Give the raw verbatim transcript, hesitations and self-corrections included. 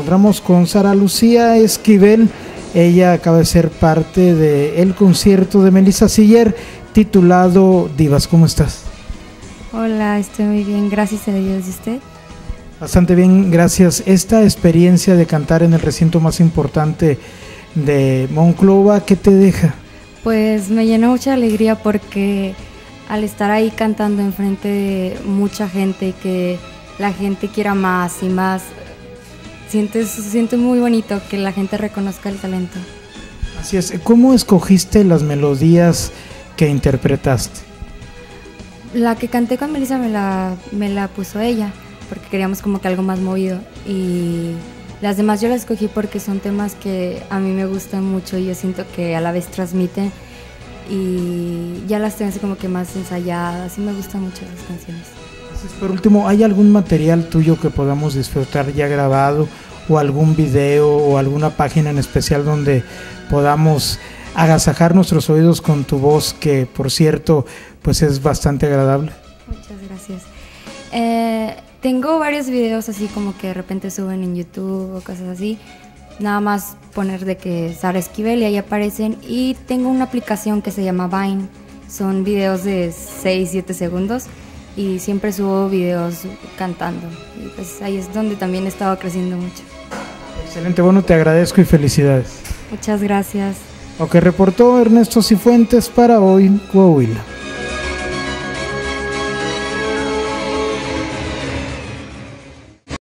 encontramos con Sara Lucía Esquivel. Ella acaba de ser parte del concierto de Melissa Siller titulado Divas. ¿Cómo estás? Hola, estoy muy bien, gracias a Dios. ¿Y usted? Bastante bien, gracias. Esta experiencia de cantar en el recinto más importante de Monclova, ¿qué te deja? Pues me llenó mucha alegría porque al estar ahí cantando enfrente de mucha gente y que la gente quiera más y más, siente, siente muy bonito que la gente reconozca el talento. Así es. ¿Cómo escogiste las melodías que interpretaste? La que canté con Melissa me la, me la puso ella, porque queríamos como que algo más movido, y las demás yo las escogí porque son temas que a mí me gustan mucho y yo siento que a la vez transmiten, y ya las tengo así como que más ensayadas y me gustan mucho esas canciones. Por último, ¿hay algún material tuyo que podamos disfrutar ya grabado, o algún video o alguna página en especial donde podamos agasajar nuestros oídos con tu voz, que por cierto pues es bastante agradable? Muchas gracias. Eh, tengo varios videos así como que de repente suben en YouTube o cosas así, nada más poner de que Sara Esquivel y ahí aparecen, y tengo una aplicación que se llama Vine, son videos de seis siete segundos y siempre subo videos cantando, y pues ahí es donde también he estado creciendo mucho. Excelente, bueno, te agradezco y felicidades. Muchas gracias. Lo que reportó Ernesto Cifuentes para Hoy Coahuila.